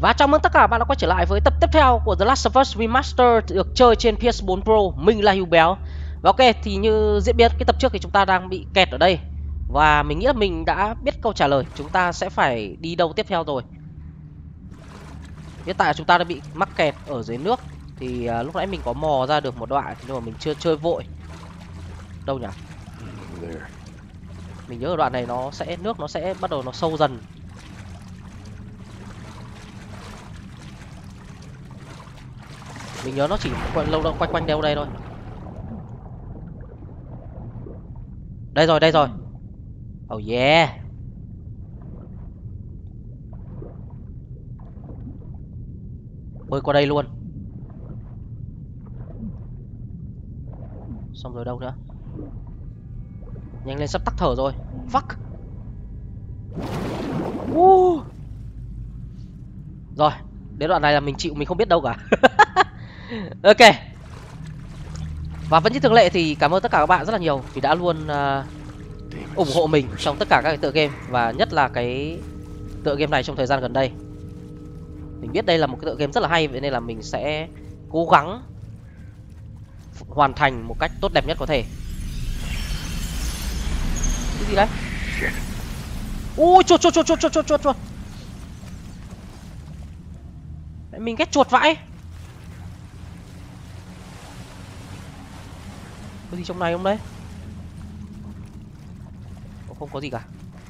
Và chào mừng tất cả các bạn đã quay trở lại với tập tiếp theo của The Last of Us Remastered được chơi trên PS4 Pro. Mình là Hiếu Béo. Và ok, thì như diễn biến cái tập trước thì chúng ta đang bị kẹt ở đây. Và mình nghĩ là mình đã biết câu trả lời. Chúng ta sẽ phải đi đâu tiếp theo rồi. Hiện tại chúng ta đã bị mắc kẹt ở dưới nước. Thì lúc nãy mình có mò ra được một đoạn nhưng mà mình chưa chơi vội. Đâu nhỉ? Mình nhớ ở đoạn này nước nó sẽ bắt đầu nó sâu dần. Mình nhớ nó chỉ quanh quanh đâu đây thôi. Đây rồi. Oh yeah. Bơi qua đây luôn. Xong rồi đâu nữa? Nhanh lên, sắp tắc thở rồi. Fuck. Rồi, đến đoạn này là mình chịu, mình không biết đâu cả. Ok. Và vẫn như thường lệ thì cảm ơn tất cả các bạn rất là nhiều vì đã luôn ủng hộ mình trong tất cả các cái tựa game, và nhất là cái tựa game này trong thời gian gần đây. Mình biết đây là một cái tựa game rất là hay, vậy nên là mình sẽ cố gắng hoàn thành một cách tốt đẹp nhất có thể. Cái gì đấy? Ui, chuột. Mình ghét chuột vãi. Có gì trong này không đấy? Không có gì cả.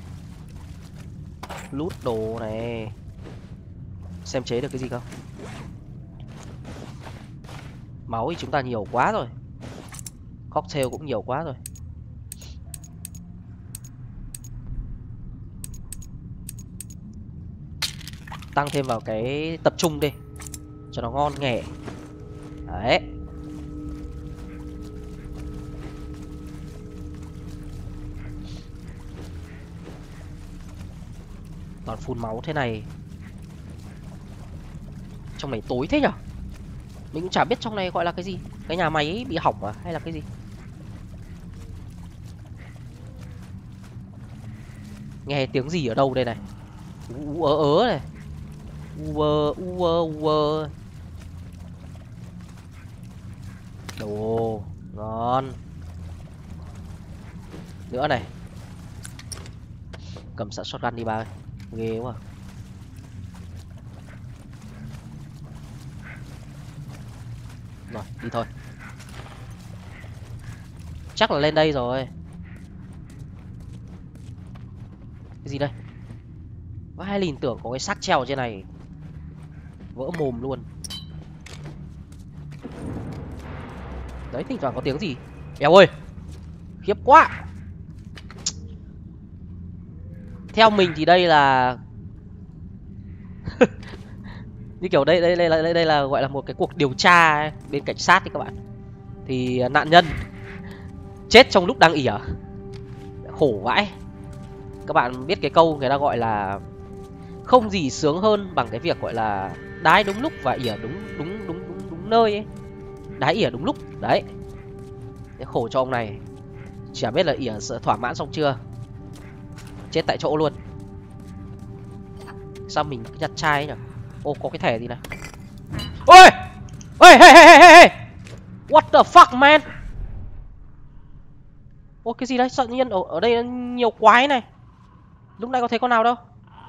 Lút đồ này. Xem chế được cái gì không? Máu thì chúng ta nhiều quá rồi. Cocktail cũng nhiều quá rồi. Tăng thêm vào cái tập trung đi cho nó ngon nghẻ. Đấy. Toàn phun máu thế này. Trong này tối thế nhở? Mình cũng chả biết trong này gọi là cái gì. Cái nhà máy ấy bị hỏng à hay là cái gì? Nghe tiếng gì ở đâu đây này? Ớ này. U. Đồ ngon. Nữa này. Cầm sẵn shotgun đi ba ơi. Ghê quá. Rồi, đi thôi. Chắc là lên đây rồi. Cái gì đây? Có hai lìn tưởng có cái xác treo ở trên này. Vỡ mồm luôn. Đấy, thỉnh thoảng có tiếng gì. Béo ơi, khiếp quá. Theo mình thì đây là như kiểu đây là gọi là một cái cuộc điều tra ấy, bên cảnh sát đấy các bạn. Thì nạn nhân chết trong lúc đang ỉa. Khổ vãi. Các bạn biết cái câu người ta gọi là không gì sướng hơn bằng cái việc gọi là đái đúng lúc và ỉa đúng nơi ấy. Đái ỉa đúng lúc đấy. Cái khổ cho ông này. Chả biết là ỉa sợ thỏa mãn xong chưa. Chết tại chỗ luôn. Sao mình cứ nhặt chai ấy nhỉ? Ô, có cái thẻ gì này? Ôi! Ôi, hey! What the fuck, man? Ô, cái gì đấy? Sợ nhiên ở đây nhiều quái này. Lúc nãy có thấy con nào đâu.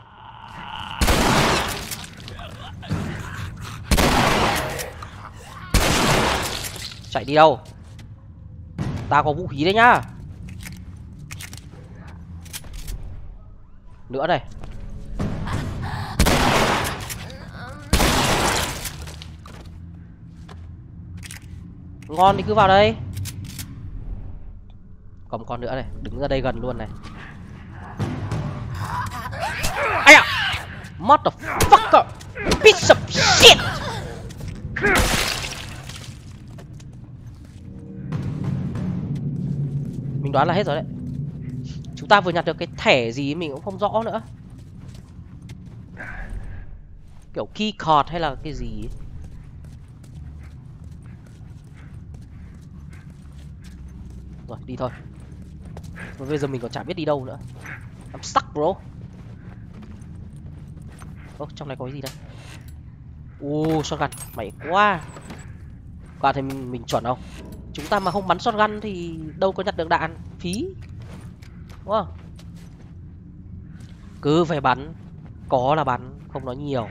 Chạy đi đâu? Ta có vũ khí đấy nhá. Nữa này. Ngon thì cứ vào đây. Còn một con nữa này, đứng ra đây gần luôn này. Ai à? Motherfucker, piece of shit. Mình đoán là hết rồi đấy. Chúng ta vừa nhặt được cái thẻ gì mình cũng không rõ nữa. Kiểu key card hay là cái gì ấy. Rồi, đi thôi. Và bây giờ mình còn chả biết đi đâu nữa. I'm stuck bro. Ơ, trong này có cái gì đây? Shotgun, mày quá. Quả thì mình chuẩn không? Chúng ta mà không bắn shotgun thì đâu có nhặt được đạn, phí. Đúng không? Cứ phải bắn, có là bắn, không nói nhiều.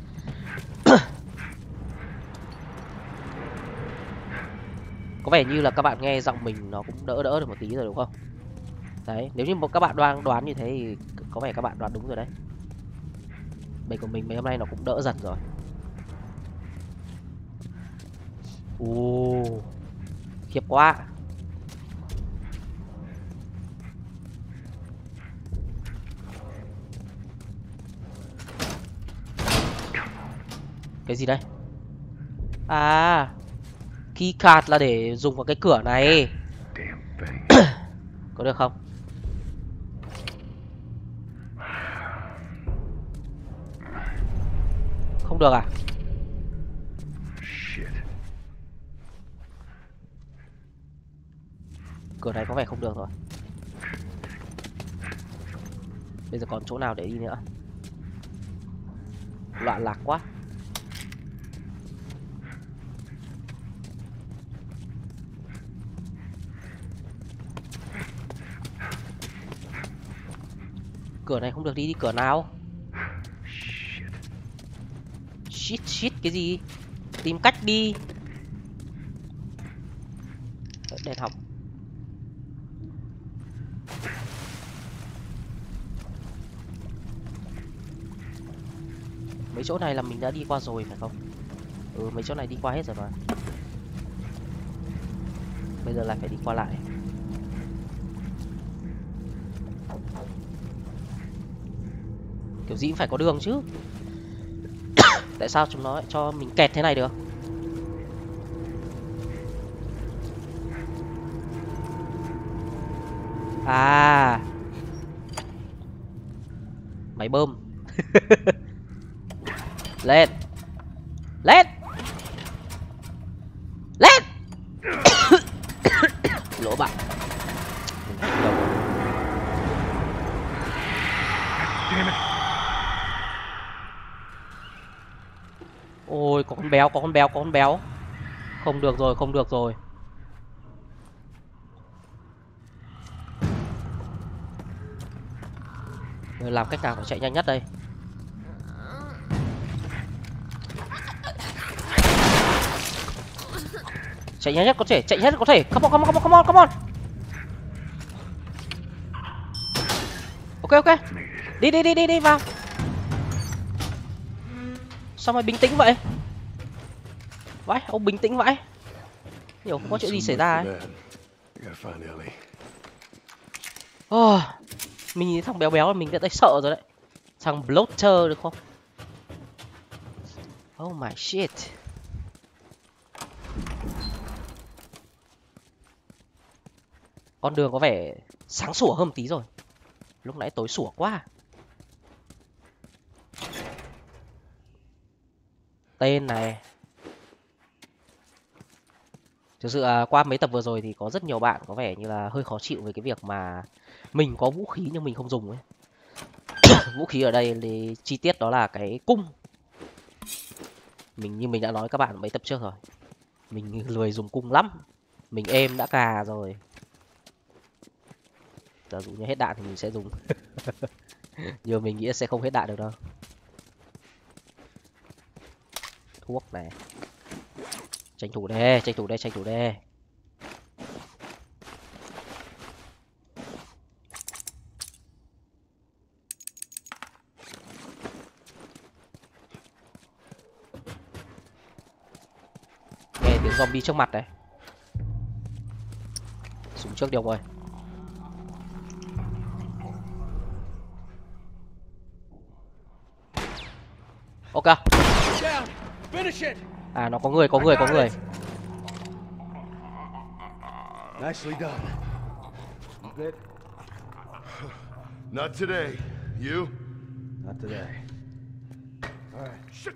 Có vẻ như là các bạn nghe giọng mình nó cũng đỡ được một tí rồi đúng không? Đấy, nếu như các bạn đoán như thế thì có vẻ các bạn đoán đúng rồi đấy. Mình của mình mấy hôm nay nó cũng đỡ dần rồi. Khiếp quá. Cái gì đây? À, keycard là để dùng vào cái cửa này. Có được không? Không được à? Cửa này có vẻ không được rồi. Bây giờ còn chỗ nào để đi nữa? Loạn lạc quá. Cửa này không được đi cửa nào? Shit cái gì? Tìm cách đi. Đèn hỏng. Mấy chỗ này là mình đã đi qua rồi phải không? Mấy chỗ này đi qua hết rồi mà. Bây giờ lại phải đi qua lại. Kiểu gì cũng phải có đường chứ. Tại sao chúng nó lại cho mình kẹt thế này được? À, máy bơm. Lên. Lên. Lên. Lỗ bạn. Ôi, có con béo. Không được rồi. Rồi làm cách nào để chạy nhanh nhất đây? Chạy nhanh nhất có thể. Come on. Ok. Đi vào. Sao mày bình tĩnh vậy? Vãi, ông bình tĩnh vãi. Hiểu không có chuyện gì xảy ra ấy. Mình nhìn thằng béo là mình đã thấy sợ rồi đấy. Thằng bloater được không? Oh my shit. Con đường có vẻ sáng sủa hơn tí rồi. Lúc nãy tối sủa quá. Tên này. Thực sự qua mấy tập vừa rồi thì có rất nhiều bạn có vẻ như là hơi khó chịu với cái việc mà mình có vũ khí nhưng mình không dùng ấy. Vũ khí ở đây thì chi tiết đó là cái cung. Như mình đã nói các bạn mấy tập trước rồi. Mình lười dùng cung lắm. Mình êm đã cà rồi. Giả dụ như hết đạn thì mình sẽ dùng. Nhưng mình nghĩ sẽ không hết đạn được đâu. Thuốc này. Tranh thủ đê. Nghe tiếng zombie trước mặt đấy. Súng trước đi ông ơi. Ok. À, nó có người. Nicely done. You good? Not today. You? Not today. All right. Shit!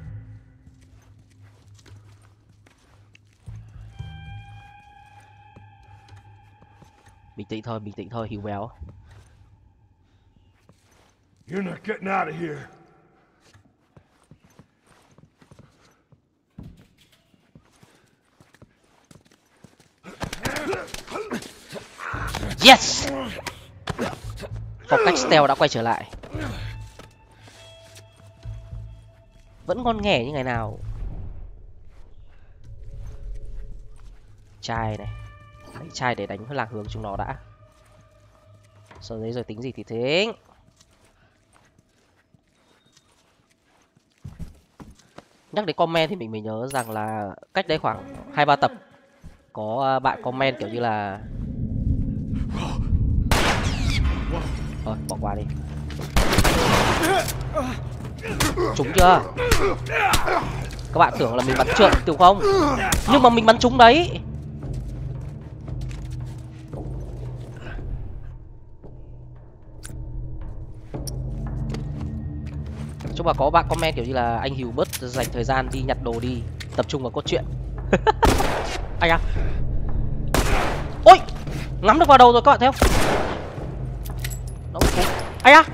Bình tĩnh thôi, hiu béo. You're not getting out of here. Yes. Phong cách stealth đã quay trở lại. Vẫn ngon nghẻ như ngày nào. Chai này. Lấy chai để đánh lạc hướng chúng nó đã. Sau đấy rồi tính gì thì tính. Nhắc đến comment thì mình mới nhớ rằng là cách đây khoảng 2-3 tập có bạn comment kiểu như là thôi bỏ qua đi. Trúng chưa? Các bạn tưởng là mình bắn trượt đúng không? Nhưng mà mình bắn trúng đấy. Chúc mà có bạn comment kiểu như là anh Hiếu bớt dành thời gian đi nhặt đồ đi, tập trung vào cốt truyện. Anh à? Ôi, ngắm được vào đầu rồi các bạn thấy không? Nó anh à?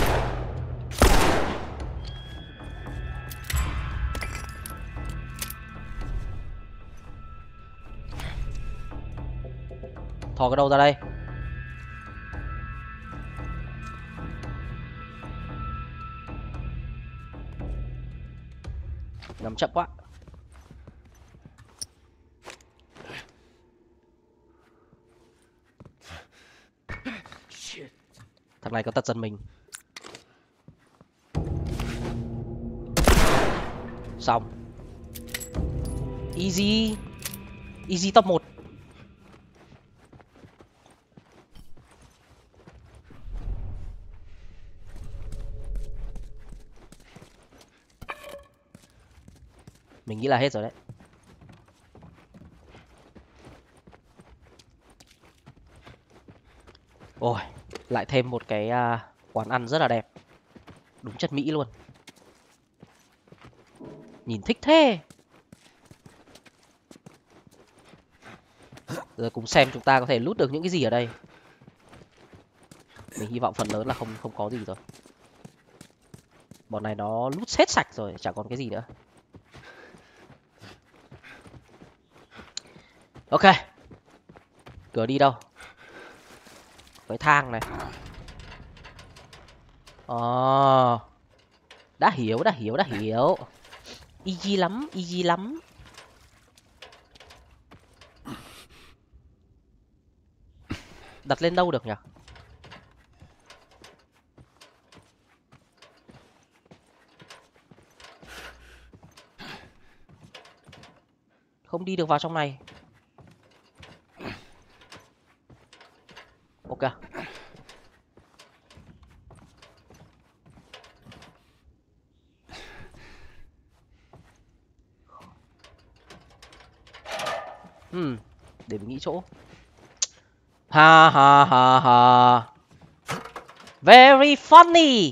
Thò cái đầu ra đây. Ngắm chậm quá. Thằng này có tật giật mình. Xong. Easy. Easy top 1. Mình nghĩ là hết rồi đấy. Ôi, lại thêm một cái quán ăn rất là đẹp. Đúng chất Mỹ luôn. Nhìn thích thế. Giờ cùng xem chúng ta có thể loot được những cái gì ở đây. Mình hy vọng phần lớn là không có gì rồi. Bọn này nó loot hết sạch rồi, chẳng còn cái gì nữa. Ok. Cửa đi đâu? Cái thang này. Đã hiểu. Easy lắm. Đặt lên đâu được nhỉ? Không đi được vào trong này. Ok. Để mình nghĩ chỗ. Ha. Very funny.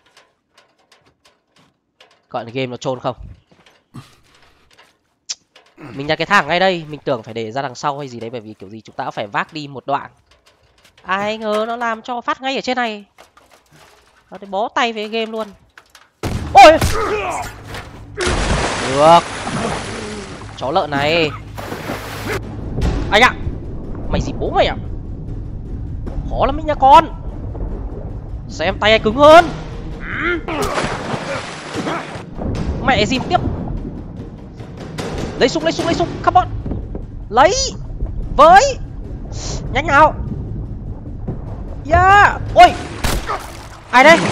Gọi là game nó trôn không? Mình nhặt cái thang ngay đây, mình tưởng phải để ra đằng sau hay gì đấy, bởi vì kiểu gì chúng ta cũng phải vác đi một đoạn. Ai ngờ nó làm cho phát ngay ở trên này. Nó thì bó tay với game luôn. Ôi! Được. Chó lợn này. Anh ạ. Mày gì bố mày ạ? Khó lắm nha con. Xem tay ai cứng hơn. Mẹ gì tiếp. Lấy súng, come on. Lấy. Với. Nhanh nào. Yeah. Ôi. Ai đây?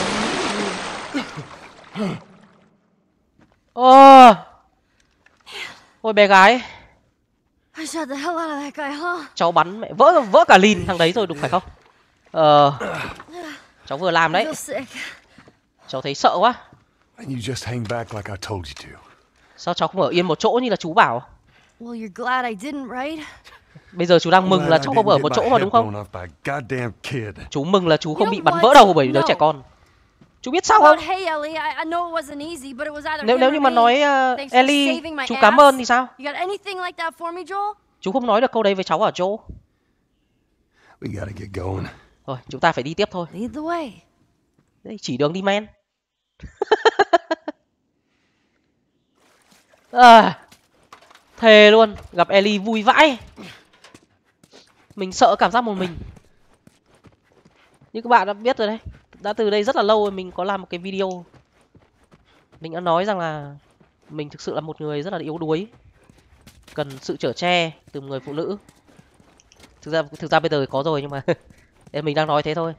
Ôi bé gái. Cháu bắn mẹ vỡ cả lìn thằng đấy rồi đúng phải không? Cháu vừa làm đấy. Cháu thấy sợ quá. Sao cháu không ở yên một chỗ như là chú bảo? Bây giờ chú đang mừng là cháu không ở một chỗ mà đúng không? Chú mừng là chú không bị bắn vỡ đầu bởi đứa trẻ con. Chú biết sao không? Nếu như mà nói Ellie, chú cảm ơn thì sao? Chú không nói được câu đấy với cháu à Joe? Thôi, chúng ta phải đi tiếp thôi. Đây, chỉ đường đi men. Thề luôn, gặp Ellie vui vãi. Mình sợ cảm giác một mình. Như các bạn đã biết rồi đấy. Đã từ đây rất là lâu rồi mình có làm một cái video. Mình đã nói rằng là mình thực sự là một người rất là yếu đuối. Cần sự chở che từ một người phụ nữ. Thực ra bây giờ có rồi nhưng mà mình đang nói thế thôi.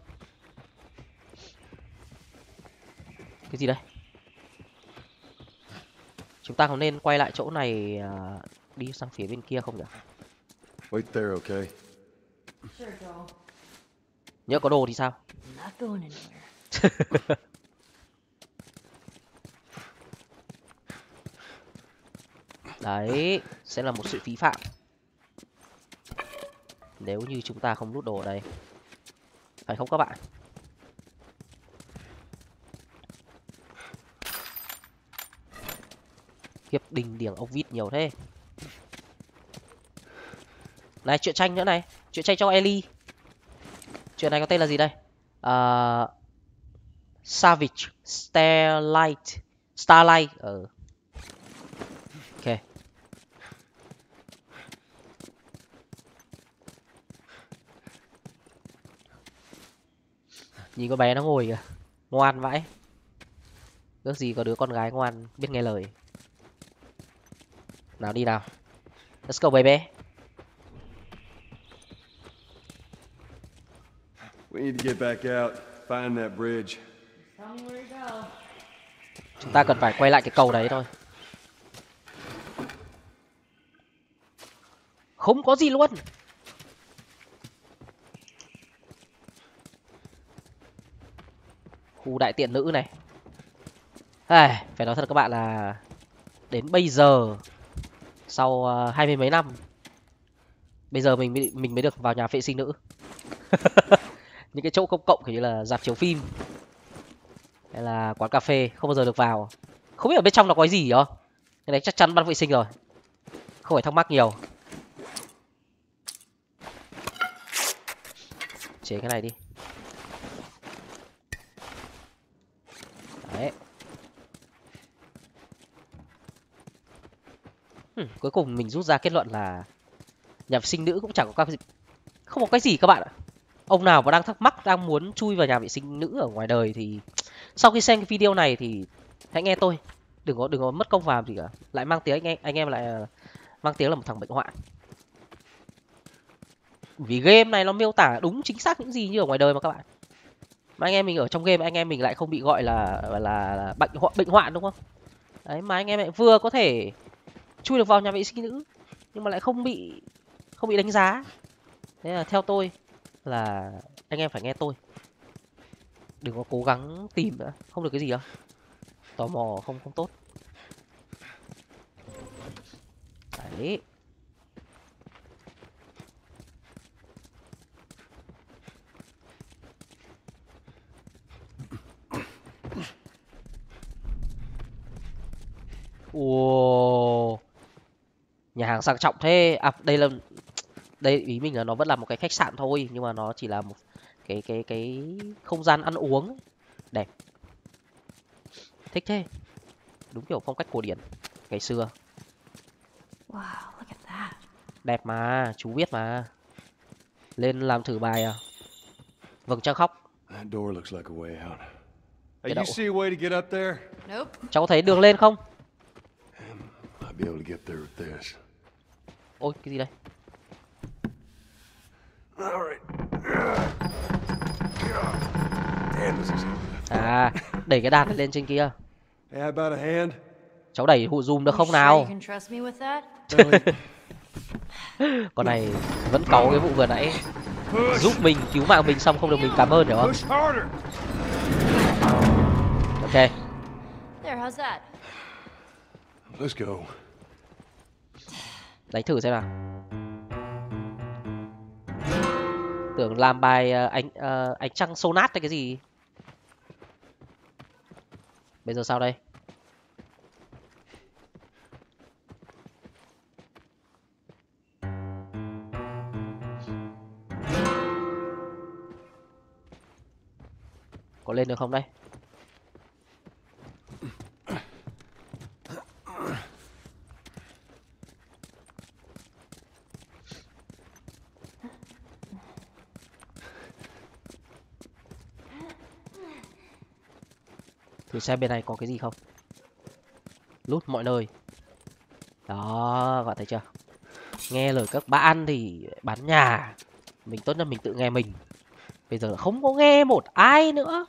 Cái gì đây? Chúng ta có nên quay lại chỗ này đi sang phía bên kia không nhỉ? Wait there, okay? Sure, Joel. Nhớ có đồ thì sao? Not going anywhere. Đấy, sẽ là một sự phí phạm. Nếu như chúng ta không lút đồ ở đây. Phải không các bạn? Hiệp đình điển ốc vít nhiều thế. Này, truyện tranh nữa này. Truyện tranh cho Ellie. Chuyện này có tên là gì đây? Savage Starlight. Ok. Nhìn con bé nó ngồi kìa. Ngoan vãi. Ước gì có đứa con gái ngoan biết nghe lời. Nào đi nào. Let's go baby. We need to get back out, find that bridge. Tell me where to go. Chúng ta cần phải quay lại cái cầu đấy thôi. Không có gì luôn. Khu đại tiện nữ này. Phải nói thật các bạn là đến bây giờ sau 20 mấy năm bây giờ mình mới được vào nhà vệ sinh nữ. Những cái chỗ công cộng kiểu như là rạp chiếu phim hay là quán cà phê không bao giờ được vào. Không biết ở bên trong nó có cái gì không? Cái đấy chắc chắn ban vệ sinh rồi. Không phải thắc mắc nhiều. Chế cái này đi. Đấy. Cuối cùng mình rút ra kết luận là nhà vệ sinh nữ cũng chẳng có không có cái gì các bạn ạ. Ông nào mà đang thắc mắc, đang muốn chui vào nhà vệ sinh nữ ở ngoài đời thì sau khi xem cái video này thì hãy nghe tôi. Đừng có mất công làm gì cả. Lại mang tiếng anh em lại mang tiếng là một thằng bệnh hoạn. Vì game này nó miêu tả đúng chính xác những gì như ở ngoài đời mà các bạn. Mà anh em mình ở trong game anh em mình lại không bị gọi là bệnh hoạn đúng không? Đấy mà anh em lại vừa có thể chui được vào nhà vệ sinh nữ nhưng mà lại không bị đánh giá. Thế là theo tôi là anh em phải nghe tôi. Đừng có cố gắng tìm nữa, không được cái gì đâu. Tò mò không tốt. Đấy. Ồ. Nhà hàng sang trọng thế. À đây ý mình là nó vẫn là một cái khách sạn thôi nhưng mà nó chỉ là một cái không gian ăn uống đẹp. Thích thế. Đúng kiểu phong cách cổ điển ngày xưa. Wow, look at that. Đẹp mà, chú biết mà. Lên làm thử bài à? Vầng trăng khóc. That door looks like a way out. Hey, Get you out. see a way to get up there? Nope. Cháu có thấy đường lên không? Might be able to get there with this. Ôi, cái gì đây? All right. Damn, this is hard. À, đẩy cái đàn này lên trên kia. Hey, how about a hand? Cháu đẩy hụ zoom được You không sure nào? you can trust me with that? Con này vẫn cáu cái vụ vừa nãy. Giúp mình, cứu mạng mình xong không được mình cảm ơn hiểu không? Push harder. Ok. There, how's that? Let's go. Đánh thử xem nào. Tưởng làm bài ánh trăng sonat hay cái gì. Bây giờ sao đây? Có lên được không đây? Thử xem bên này có cái gì không. Lút mọi nơi. Đó, các bạn thấy chưa? Nghe lời các bạn thì bán nhà. Mình tốt nhất mình tự nghe mình. Bây giờ không có nghe một ai nữa.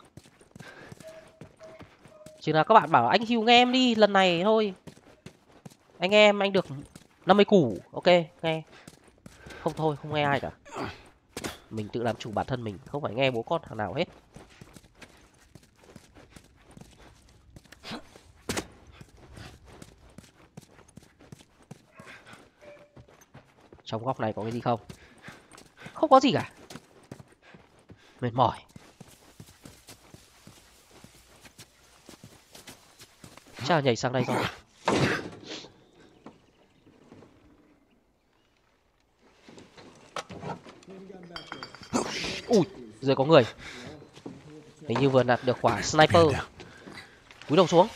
Chỉ là các bạn bảo anh Hiếu nghe em đi, lần này thôi. Anh nghe em, anh được 50 củ. Ok, nghe. Không thôi, không nghe ai cả. Mình tự làm chủ bản thân mình, không phải nghe bố con thằng nào hết. Trong góc này có cái gì không? Không có gì cả. Mệt mỏi. Chắc là nhảy sang đây rồi. Ui, rồi có người. Hình như vừa nạt được quả sniper. Cúi đầu xuống.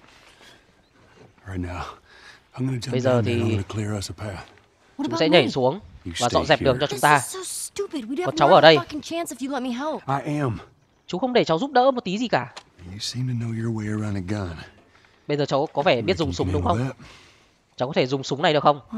Bây giờ thì chúng sẽ nhảy xuống và dọn dẹp đường cho chúng ta. Có cháu ở đây. Chú không để cháu giúp đỡ một tí gì cả. Bây giờ cháu có vẻ biết dùng súng đúng không? Cháu có thể dùng súng này được không?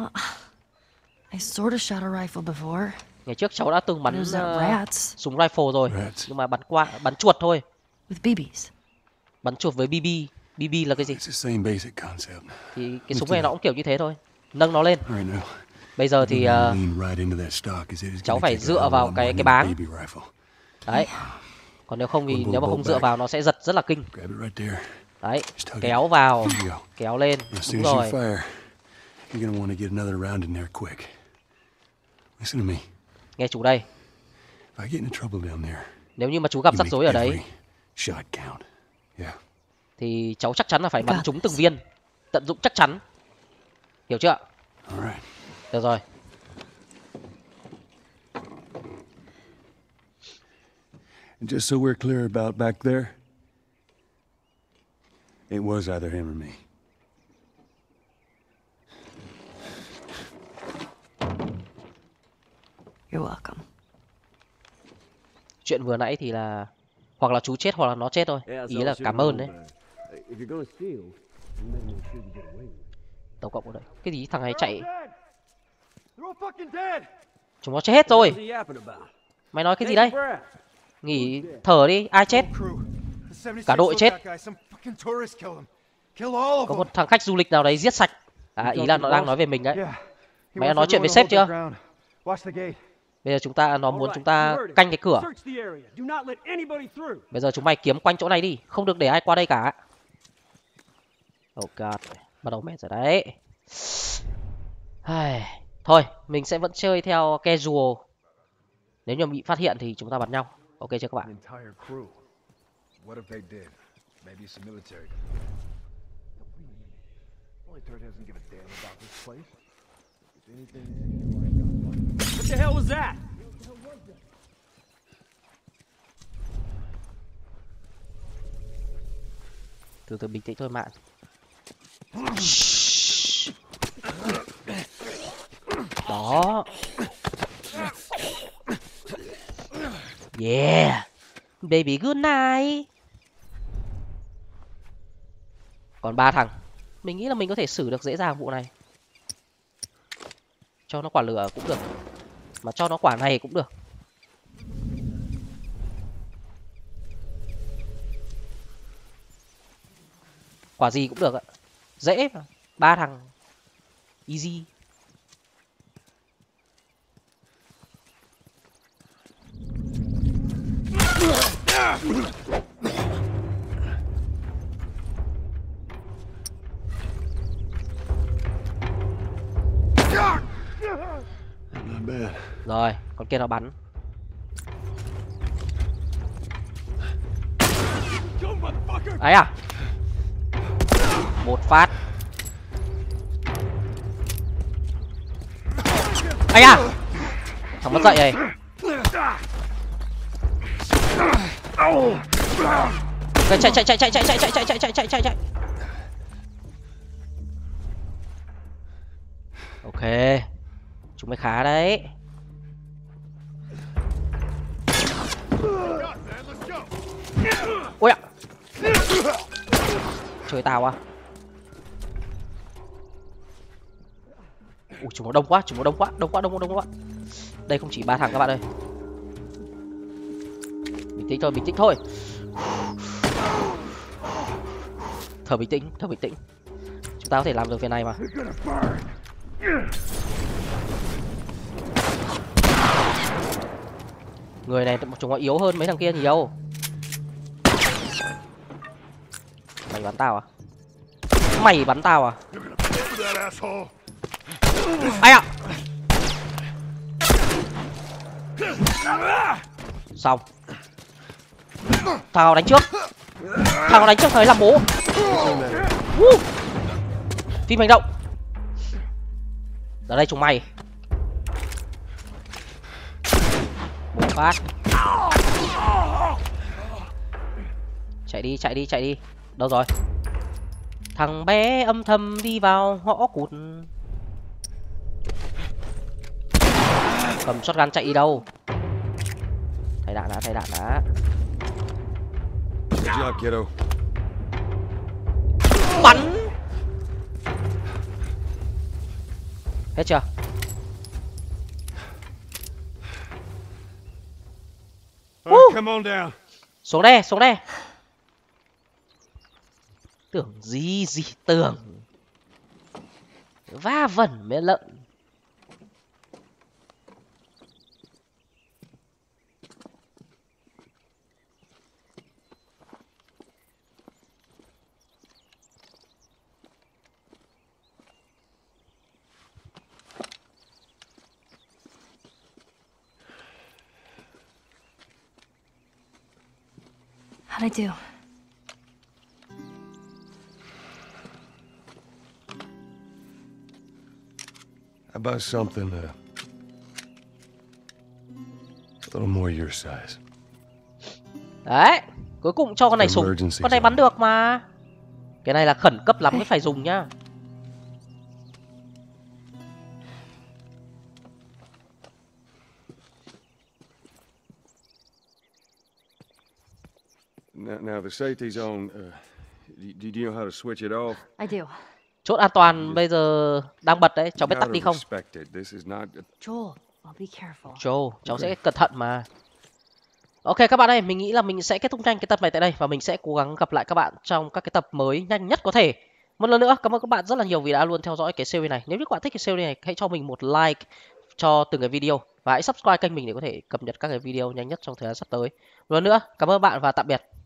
Ngày trước cháu đã từng bắn súng rifle rồi, nhưng mà bắn chuột thôi. Bắn chuột với BB. BB là cái gì? Thì cái súng này nó cũng kiểu như thế thôi. Nâng nó lên. Bây giờ thì cháu phải dựa vào cái báng. Đấy. Còn nếu không thì nếu mà không dựa vào nó sẽ giật rất là kinh. Đấy, kéo vào, kéo lên. Đúng rồi. Nghe chú đây. Nếu như mà chú gặp rắc rối ở đấy thì cháu chắc chắn là phải bắn trúng từng viên. Tận dụng chắc chắn. Hiểu chưa? Được rồi. And just so we're clear about back there, it was either him or me. You're welcome. Chuyện vừa nãy thì là hoặc là chú chết hoặc là nó chết thôi. Ý là cảm ơn đấy. Tổng cộng ở đây. Cái gì thằng này chạy? Chúng nó chết hết rồi. Mày nói cái gì đây? Nghỉ thở đi, ai chết? Cả đội chết. Có một thằng khách du lịch nào đấy giết sạch. À, ý là nó đang nói về mình đấy. Mày đã nói chuyện với sếp chưa? Bây giờ nó muốn chúng ta canh cái cửa. Bây giờ chúng mày kiếm quanh chỗ này đi, không được để ai qua đây cả. Oh god, bắt đầu mệt rồi đấy. Thôi, mình sẽ vẫn chơi theo casual. Nếu như bị phát hiện thì chúng ta bắn nhau. Ok chưa các bạn? What the hell was that? Từ từ bình tĩnh thôi bạn. Đó. Yeah. Baby good night. Còn 3 thằng. Mình nghĩ là mình có thể xử được dễ dàng vụ này. Cho nó quả lửa cũng được. Mà cho nó quả này cũng được. Quả gì cũng được ạ. Dễ mà. 3 thằng. Easy. Rồi, con kia nó bắn. Ấy à? Một phát. Ấy à? Thằng mất dậy này. Chạy. Ok. Chúng mày khá đấy. Ôi ạ. chơi tao à? Ui, chúng nó đông quá, đông quá. Đây không chỉ 3 thằng các bạn ơi. Bình tĩnh thôi. Thở bình tĩnh. Chúng ta có thể làm được việc này mà. Người này chúng nó yếu hơn mấy thằng kia nhiều. Mày bắn tao à? That asshole. Ai ạ? Xong. Thằng nào đánh trước phải làm bố. Phim hành động. Ở đây chúng mày. Một phát. Chạy đi. Đâu rồi? Thằng bé âm thầm đi vào ngõ cụt. Cầm shotgun chạy đi đâu? Thay đạn đã. Good job, kiddo. Bắn. Hết chưa? All right, come on down. Xuống đây. Tưởng gì tưởng. Va vẩn mẹ lợn. How'd I do? How about something a little more your size? Đấy, cuối cùng cho con này súng. Emergency Con này zone. bắn được mà. Cái này là khẩn cấp lắm mới phải dùng nhá. Now the safety zone. Do you know how to switch it off? I do. Chốt an toàn bây giờ đang bật đấy, cháu biết tắt đi không? Respect it. This is not. Joel, I'll be careful. Joe, cháu sẽ cẩn thận mà. Ok các bạn ơi, mình nghĩ là mình sẽ kết thúc nhanh cái tập này tại đây và mình sẽ cố gắng gặp lại các bạn trong các cái tập mới nhanh nhất có thể. Một lần nữa, cảm ơn các bạn rất là nhiều vì đã luôn theo dõi cái series này. Nếu như các bạn thích cái series này, hãy cho mình một like cho từng cái video và hãy subscribe kênh mình để có thể cập nhật các cái video nhanh nhất trong thời gian sắp tới. Một lần nữa, cảm ơn bạn và tạm biệt.